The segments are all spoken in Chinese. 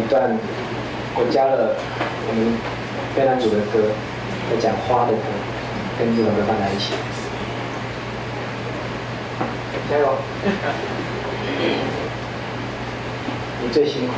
段我加了我们非男组的歌，在讲花的歌，跟这首歌放在一起。加油！你最辛苦。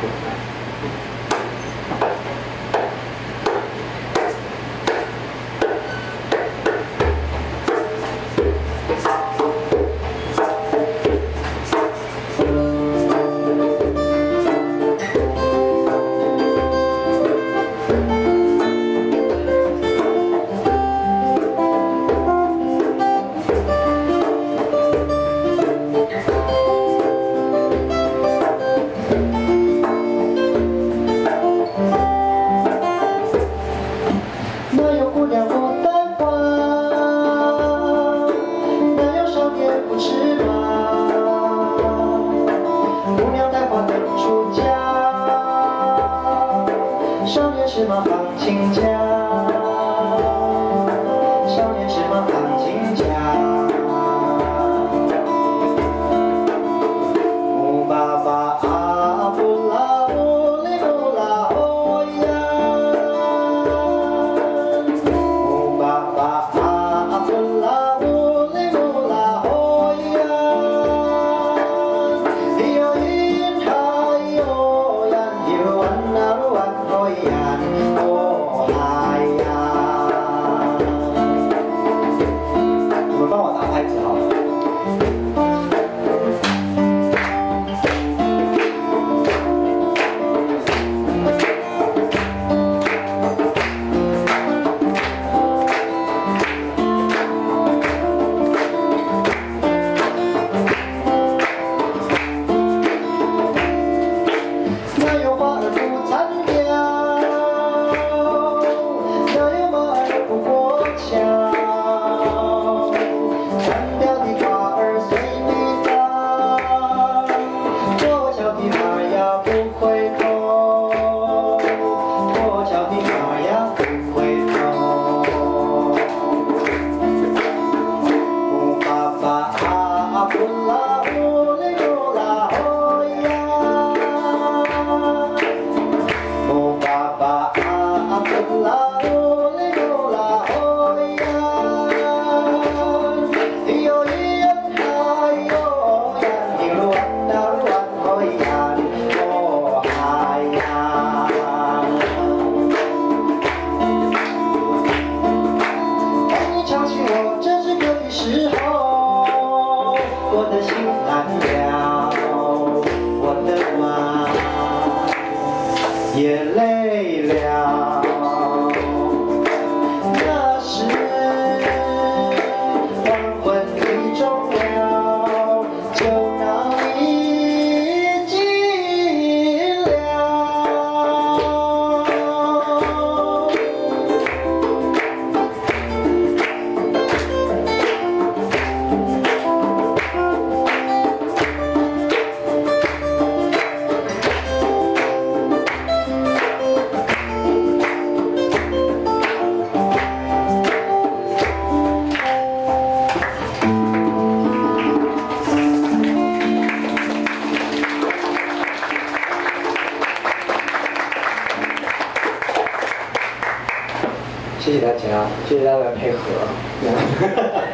少年时髦放情假，少年时髦放情假。木爸爸啊，布拉布里布拉哦呀，木爸爸啊，布拉布里布拉哦呀，哟咿哈哟呀哟哇那鲁哇哦呀。帮我打拍子好了。哪有花儿不残凋，哪有马儿不过桥。我的心烂了，我的妈也累了。那时黄昏已终了，就闹已尽了。 谢谢大家，谢谢大家的配合。